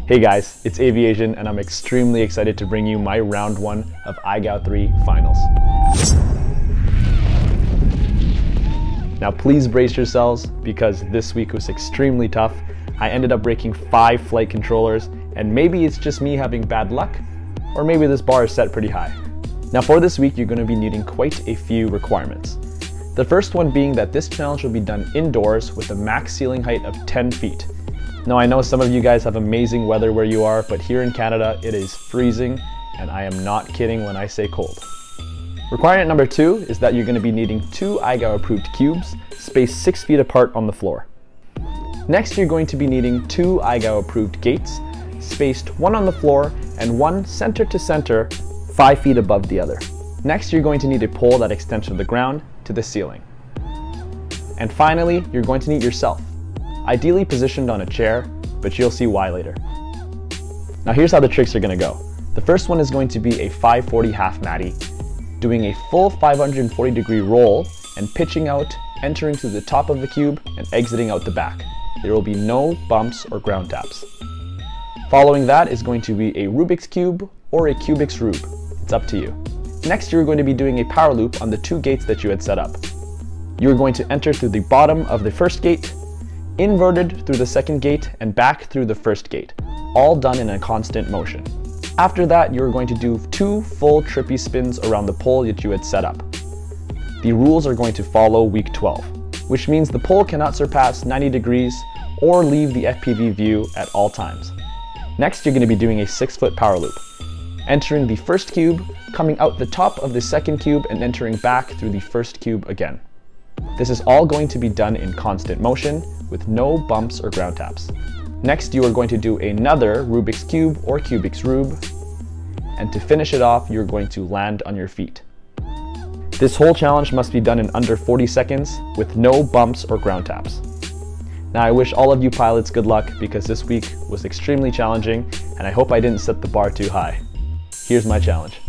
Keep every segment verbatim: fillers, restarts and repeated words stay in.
Hey guys, it's Aviasian and I'm extremely excited to bring you my round one of I G O W three finals. Now please brace yourselves because this week was extremely tough. I ended up breaking five flight controllers and maybe it's just me having bad luck or maybe this bar is set pretty high. Now for this week you're going to be needing quite a few requirements. The first one being that this challenge will be done indoors with a max ceiling height of ten feet. Now I know some of you guys have amazing weather where you are, but here in Canada it is freezing and I am not kidding when I say cold. Requirement number two is that you're going to be needing two I G O W approved cubes spaced six feet apart on the floor. Next you're going to be needing two I G O W approved gates spaced one on the floor and one center to center five feet above the other. Next you're going to need a pole that extends from the ground to the ceiling. And finally you're going to need yourself, ideally positioned on a chair, but you'll see why later. Now here's how the tricks are going to go. The first one is going to be a five forty Half-Matty, doing a full five hundred forty degree roll and pitching out, entering through the top of the cube and exiting out the back. There will be no bumps or ground taps. Following that is going to be a Rubix cube or a Cubix Rube. It's up to you. Next you're going to be doing a Powerloop on the two gates that you had set up. You're going to enter through the bottom of the first gate, inverted through the second gate, and back through the first gate, all done in a constant motion. After that, you're going to do two full trippy spins around the pole that you had set up. The rules are going to follow week twelve, which means the pole cannot surpass ninety degrees or leave the F P V view at all times. Next, you're going to be doing a six foot power loop, entering the first cube, coming out the top of the second cube, and entering back through the first cube again. This is all going to be done in constant motion with no bumps or ground taps. Next, you are going to do another Rubik's Cube or Cubix Rube, and to finish it off, you're going to land on your feet. This whole challenge must be done in under forty seconds with no bumps or ground taps. Now I wish all of you pilots good luck because this week was extremely challenging and I hope I didn't set the bar too high. Here's my challenge.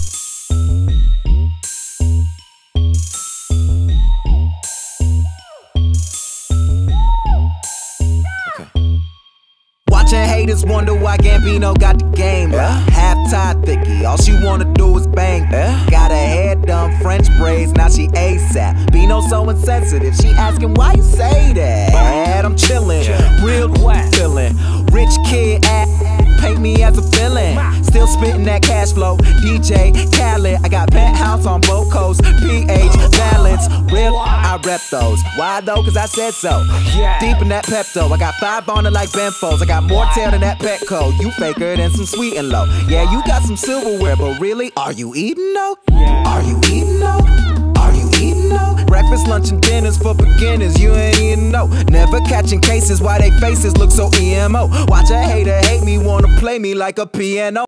Watching haters wonder why Gambino got the game. Yeah. Half-tied thicky, all she wanna do is bang. Yeah. Got her hair done, French braids, now she ASAP. Bino so insensitive, she asking why you say that. I'm chillin', yeah. Real feelin', rich kid at, paint me as a villain. Still spittin' that cash flow, D J Khaled. I got penthouse on both coasts, P H balance. Real, I rep those. Why though? Cause I said so. Yeah. Deep in that Pepto, I got five on it like Benfos. I got more tail than that Petco. You faker than some sweet and low. Yeah, you got some silverware, but really, are you eating though? Are you eating though? Are you eating though? Breakfast, lunch, and dinners for beginners. You ain't eating no. Never catching cases. Why they faces look so emo? Watch a hater hate me, wanna play me like a piano.